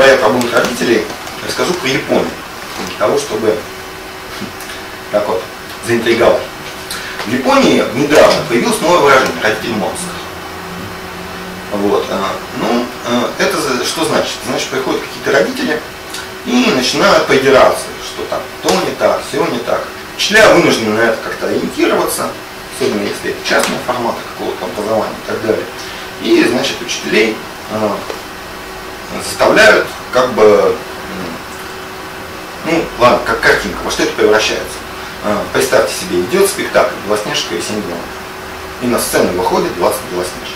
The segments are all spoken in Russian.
говоря про бунт родителей, расскажу про Японию, для того, чтобы так вот заинтриговать. В Японии недавно появилось новое выражение «родитель-монстр». Вот. Это что значит? Значит, приходят какие-то родители и начинают придираться, что там то не так, все не так. Учителя вынуждены на это как-то ориентироваться, особенно если это частные форматы какого-то образования и так далее. И, значит, учителей заставляют как бы, ладно, как картинка, во что это превращается. Представьте себе, идет спектакль «Белоснежка и 7 гномов». И на сцену выходит 20 белоснежек.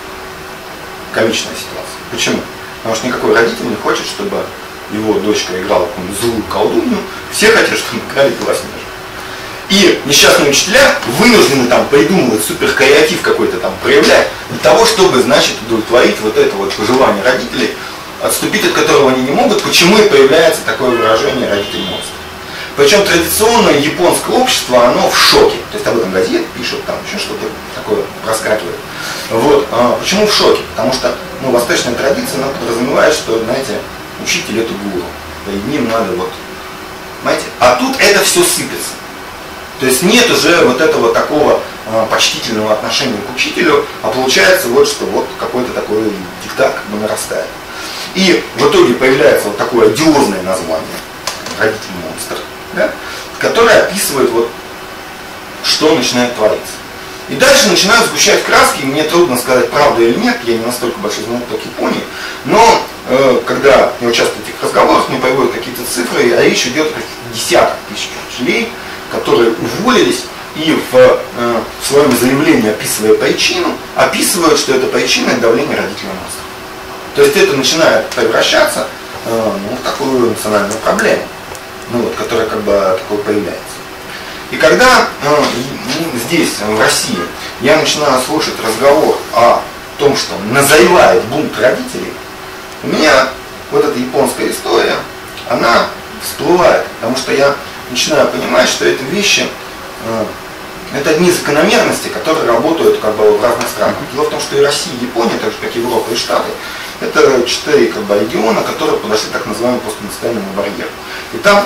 Комичная ситуация. Почему? Потому что никакой родитель не хочет, чтобы его дочка играла какую-нибудь злую колдунью. Все хотят, чтобы играли белоснежек. И несчастные учителя вынуждены там придумывать супер креатив какой-то там проявлять для того, чтобы, значит, удовлетворить вот это вот пожелание родителей, отступить от которого они не могут. Почему и появляется такое выражение «родитель-монстр». Причем традиционное японское общество, оно в шоке. То есть об этом газеты пишут, там еще что-то такое проскакивает. Вот. Почему в шоке? Потому что восточная традиция, она подразумевает, что, знаете, учитель это гуру. Перед ним надо вот, знаете, а тут это все сыпется. То есть нет уже вот этого такого почтительного отношения к учителю, а получается вот, что вот какой-то такой диктат как бы нарастает. И в итоге появляется вот такое одиозное название «родитель-монстр», да, которое описывает вот, что начинает твориться. И дальше начинают сгущать краски, и мне трудно сказать, правда или нет, я не настолько большой знаток Японии, но когда я участвую в этих разговорах, мне приводят какие-то цифры, а речь идет о каких-то десятках тысяч учителей, которые уволились и в своем заявлении, описывая причину, описывают, что это причина давления родителей-монстров. То есть это начинает превращаться в такую национальную проблему, которая как бы такой появляется. И когда здесь, в России, я начинаю слушать разговор о том, что назревает бунт родителей, у меня вот эта японская история, она всплывает, потому что я начинаю понимать, что это вещи, это одни закономерности, которые работают как бы в разных странах. Дело в том, что и Россия, и Япония, так же как Европа и Штаты, это 4 как бы региона, которые подошли к так называемому постиндустриальному барьеру. И там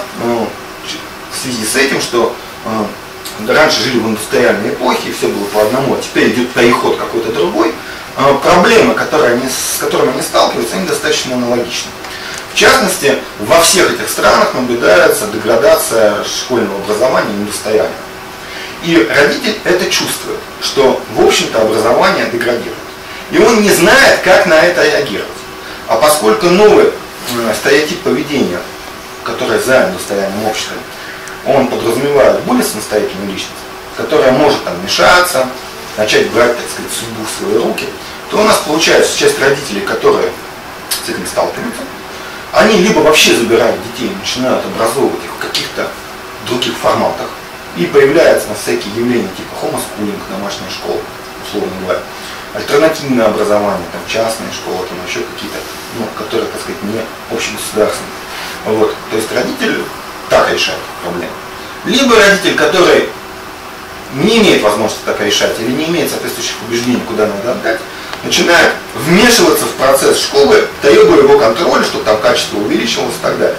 в связи с этим, что раньше жили в индустриальной эпохе, и все было по одному, а теперь идет переход какой-то другой, проблемы, с которыми они сталкиваются, они достаточно аналогичны. В частности, во всех этих странах наблюдается деградация школьного образования индустриального. И родитель это чувствует, что в общем-то образование деградирует. И он не знает, как на это реагировать. А поскольку новый стереотип поведения, который за индустриальным обществом, он подразумевает более самостоятельную личность, которая может там мешаться, начать брать, так сказать, судьбу в свои руки, то у нас получается часть родителей, которые с этим сталкиваются, они либо вообще забирают детей и начинают образовывать их в каких-то других форматах, и появляются на всякие явления типа homeschooling, домашняя школа, условно говоря, альтернативное образование, там частная школа, там еще какие-то, которые, так сказать, не общегосударственные. Вот. То есть родитель так решает проблему. Либо родитель, который не имеет возможности так решать или не имеет соответствующих убеждений, куда надо отдать, начинает вмешиваться в процесс школы, требуя его контроля, чтобы там качество увеличивалось и так далее.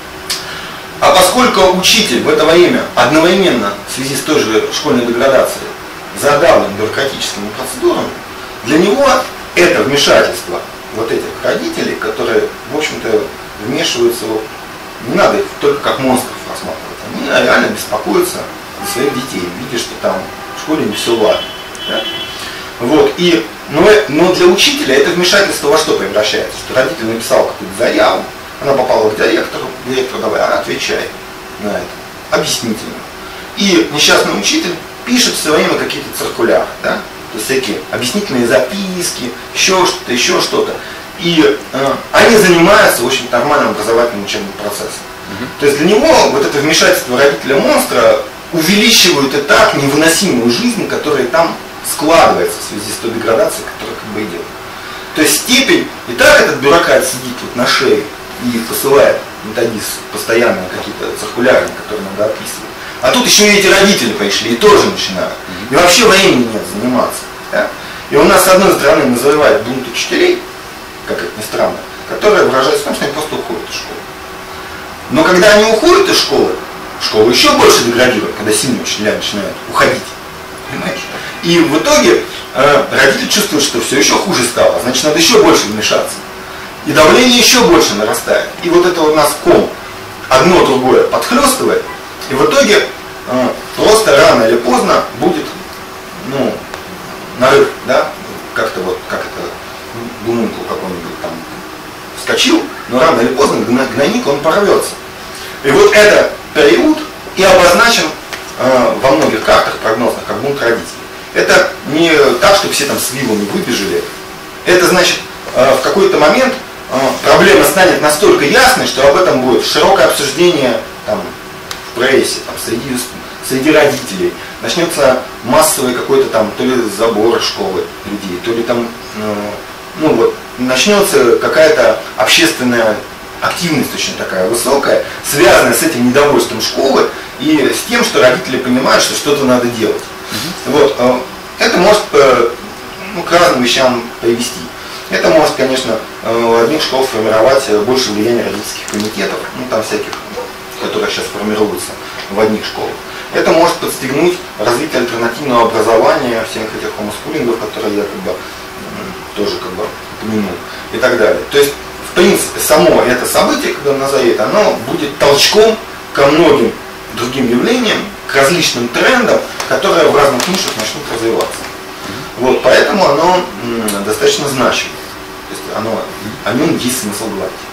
А поскольку учитель в это время одновременно в связи с той же школьной деградацией задавлен бюрократическими процедурами, для него это вмешательство вот этих родителей, которые, в общем-то, вмешиваются, не надо их только как монстров рассматривать, они реально беспокоятся за своих детей, видя, что там в школе не все ладно. Да? Вот. Но для учителя это вмешательство во что превращается? Что родитель написал какую-то заяву, она попала к директору, директор давай, отвечай на это, объяснительно. И несчастный учитель пишет все время какие-то циркуляры, да? То есть всякие объяснительные записки, еще что-то. И они занимаются, в общем, нормальным образовательным учебным процессом. То есть для него вот это вмешательство родителя-монстра увеличивает и так невыносимую жизнь, которая там складывается в связи с той деградацией, которая как бы идет. То есть степень, и так этот бюрократ сидит вот на шее и посылает методист постоянно какие-то циркуляры, которые надо описывать. А тут еще и эти родители пришли и тоже начинают. И вообще времени нет заниматься. Да? И у нас с одной стороны назревает бунт учителей, как это ни странно, которая выражается в том, что они просто уходят из школы. Но когда они уходят из школы, школа еще больше деградирует, когда семьи учителя начинают уходить. Понимаешь? И в итоге родители чувствуют, что все еще хуже стало, значит, надо еще больше вмешаться. И давление еще больше нарастает. И вот это у нас ком одно другое подхлестывает, и в итоге просто рано или поздно будет, ну, нарыв, да, как-то вот, как это, гумункул какой-нибудь там вскочил, но рано или поздно гнойник, он порвется. И вот этот период и обозначен во многих картах прогнозных как бунт родителей. Это не так, что все там с вилами выбежали. Это значит, в какой-то момент проблема станет настолько ясной, что об этом будет широкое обсуждение там, в прессе, там, среди родителей. Начнется массовый какой-то там то ли забор школы людей, то ли там, ну вот, начнется какая-то общественная активность очень такая высокая, связанная с этим недовольством школы и с тем, что родители понимают, что что-то надо делать. Вот, это может ну, к разным вещам привести. Это может, конечно, у одних школ формировать больше влияния родительских комитетов, ну там всяких, которые сейчас формируются в одних школах. Это может подстегнуть развитие альтернативного образования, всех этих хомоскулингов, которые я как бы, тоже как бы упомянул, и так далее. То есть, в принципе, само это событие, когда назовет, оно будет толчком ко многим другим явлениям, к различным трендам, которые в разных нишах начнут развиваться. Вот, поэтому оно достаточно значимо. То есть о нем есть смысл говорить.